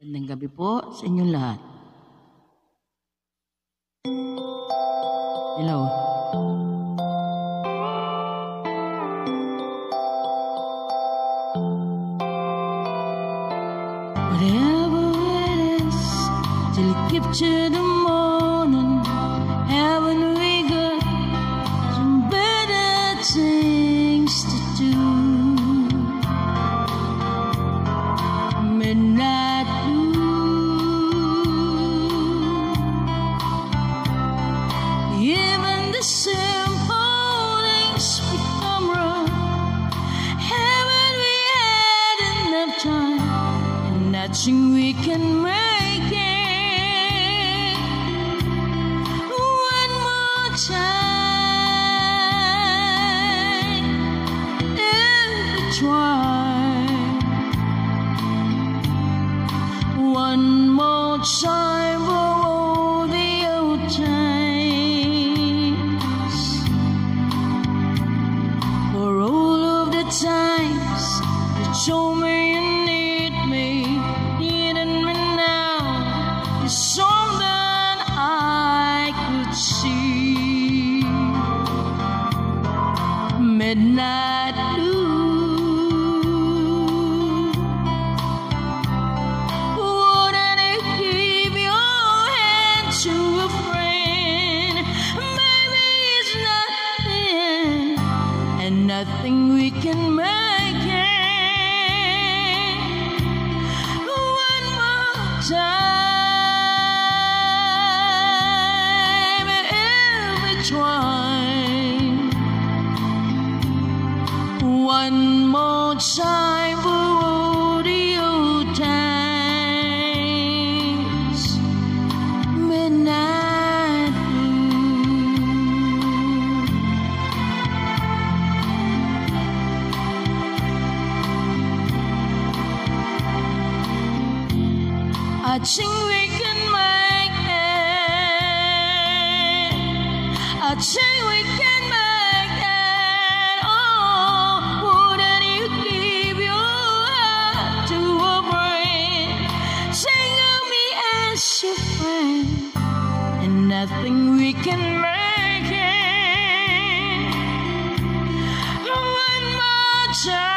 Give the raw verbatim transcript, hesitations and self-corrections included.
Magandang gabi po sa inyong lahat. Hello. Whatever it is, till it gets to the morning, haven't we got some better things to do? Midnight even the simple things become wrong. Haven't we had enough time? And nothing we can make it one more time. If we try one more time for all the old times, for all of the times you told me you need me, needing me now is something I could see. Midnight blue, wouldn't it give your hand to a friend? Maybe it's nothing, and nothing we can make it one more time. If we try one more time for all the old times. Midnight blue. I think we can make it. I think we can make it. Oh, wouldn't you give your heart to a brain? Sing of me as your friend, and nothing we can make it one more time.